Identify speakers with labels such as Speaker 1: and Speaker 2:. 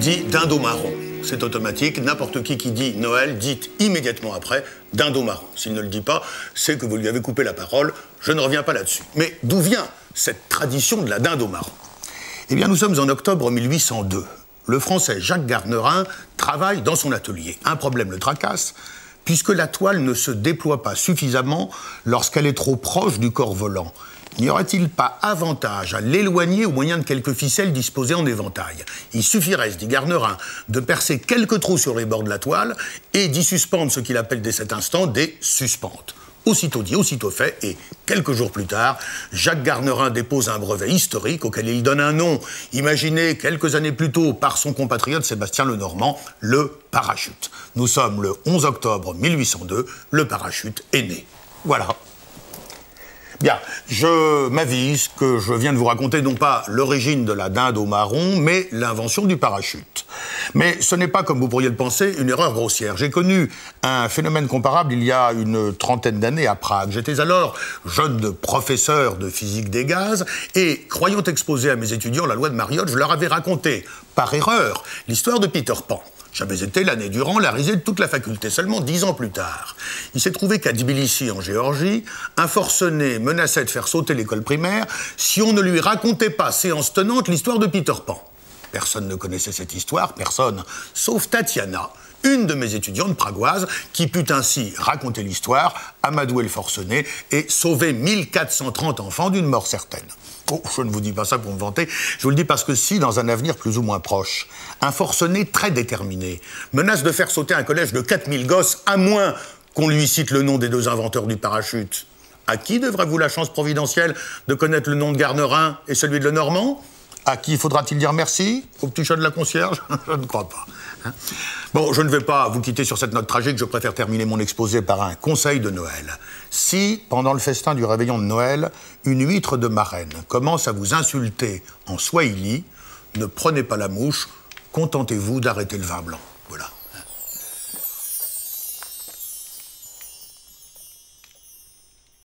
Speaker 1: dit dindon marron. C'est automatique, n'importe qui dit Noël dit immédiatement après dindon marron. S'il ne le dit pas, c'est que vous lui avez coupé la parole, je ne reviens pas là-dessus. Mais d'où vient cette tradition de la dinde au marron? Eh bien, nous sommes en octobre 1802. Le Français Jacques Garnerin travaille dans son atelier. Un problème le tracasse, puisque la toile ne se déploie pas suffisamment lorsqu'elle est trop proche du corps volant. N'y aurait-il pas avantage à l'éloigner au moyen de quelques ficelles disposées en éventail? Il suffirait, se dit Garnerin, de percer quelques trous sur les bords de la toile et d'y suspendre ce qu'il appelle dès cet instant des suspentes. Aussitôt dit, aussitôt fait, et quelques jours plus tard, Jacques Garnerin dépose un brevet historique auquel il donne un nom, imaginé quelques années plus tôt par son compatriote Sébastien Lenormand, le parachute. Nous sommes le 11 octobre 1802, le parachute est né. Voilà. Bien, je m'avise que je viens de vous raconter non pas l'origine de la dinde au marron, mais l'invention du parachute. Mais ce n'est pas, comme vous pourriez le penser, une erreur grossière. J'ai connu un phénomène comparable il y a une trentaine d'années à Prague. J'étais alors jeune professeur de physique des gaz et, croyant exposer à mes étudiants la loi de Mariotte, je leur avais raconté, par erreur, l'histoire de Peter Pan. J'avais été l'année durant la risée de toute la faculté. Seulement 10 ans plus tard, il s'est trouvé qu'à Tbilissi, en Géorgie, un forcené menaçait de faire sauter l'école primaire si on ne lui racontait pas, séance tenante, l'histoire de Peter Pan. Personne ne connaissait cette histoire, personne, sauf Tatiana, une de mes étudiantes pragoises, qui put ainsi raconter l'histoire, amadouer le forcené et sauver 1430 enfants d'une mort certaine. Oh, je ne vous dis pas ça pour me vanter, je vous le dis parce que si, dans un avenir plus ou moins proche, un forcené très déterminé menace de faire sauter un collège de 4000 gosses, à moins qu'on lui cite le nom des deux inventeurs du parachute, à qui devrez-vous la chance providentielle de connaître le nom de Garnerin et celui de Lenormand? À qui faudra-t-il dire merci? Au petit chat de la concierge? Je ne crois pas. Bon, je ne vais pas vous quitter sur cette note tragique, je préfère terminer mon exposé par un conseil de Noël. Si, pendant le festin du réveillon de Noël, une huître de marraine commence à vous insulter en swahili, ne prenez pas la mouche, contentez-vous d'arrêter le vin blanc.